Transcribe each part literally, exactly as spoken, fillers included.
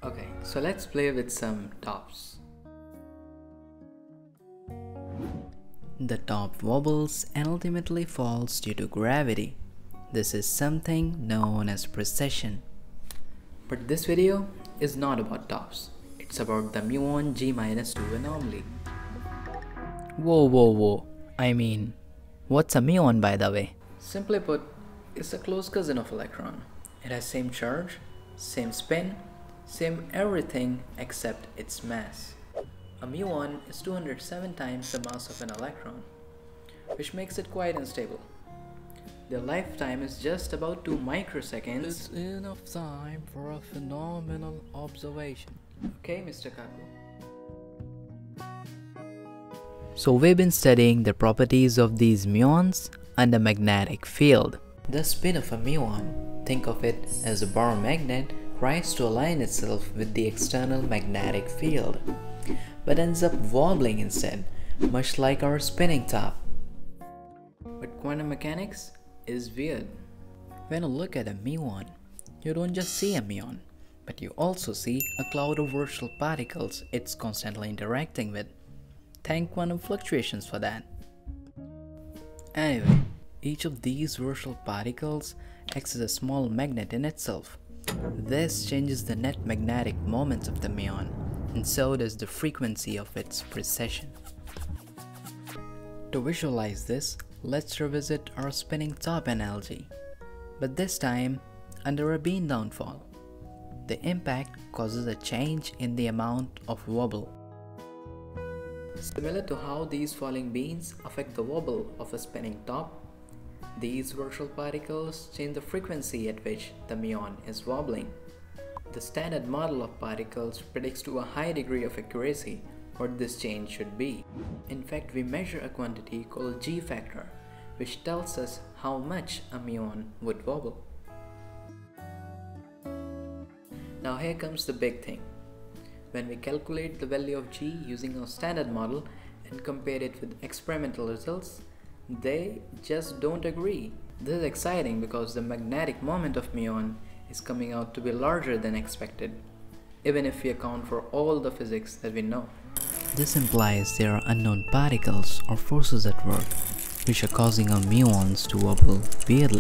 Okay, so let's play with some tops. The top wobbles and ultimately falls due to gravity. This is something known as precession. But this video is not about tops. It's about the Muon g two anomaly. Whoa, whoa, whoa. I mean, what's a muon, by the way? Simply put, it's a close cousin of electron. It has same charge, same spin, same everything except its mass. A muon is two hundred seven times the mass of an electron, which makes it quite unstable. Their lifetime is just about two microseconds. It's enough time for a phenomenal observation. Okay, Mister Kaku. So we've been studying the properties of these muons under magnetic field. The spin of a muon, think of it as a bar magnet, tries to align itself with the external magnetic field, but ends up wobbling instead, much like our spinning top. But quantum mechanics is weird. When you look at a muon, you don't just see a muon, but you also see a cloud of virtual particles it's constantly interacting with. Thank quantum fluctuations for that. Anyway, each of these virtual particles acts as a small magnet in itself. This changes the net magnetic moments of the muon, and so does the frequency of its precession. To visualize this, let's revisit our spinning top analogy, but this time under a beam downfall. The impact causes a change in the amount of wobble. Similar to how these falling beams affect the wobble of a spinning top, these virtual particles change the frequency at which the muon is wobbling. The standard model of particles predicts to a high degree of accuracy what this change should be. In fact, we measure a quantity called G factor, which tells us how much a muon would wobble. Now here comes the big thing. When we calculate the value of G using our standard model and compare it with experimental results, they just don't agree. This is exciting because the magnetic moment of muon is coming out to be larger than expected, even if we account for all the physics that we know. This implies there are unknown particles or forces at work, which are causing our muons to wobble weirdly.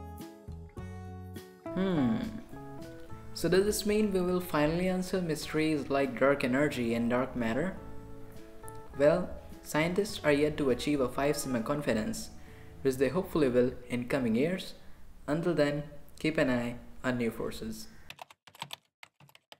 Hmm. So does this mean we will finally answer mysteries like dark energy and dark matter? Well, scientists are yet to achieve a five sigma confidence, which they hopefully will in coming years. Until then, keep an eye on new forces.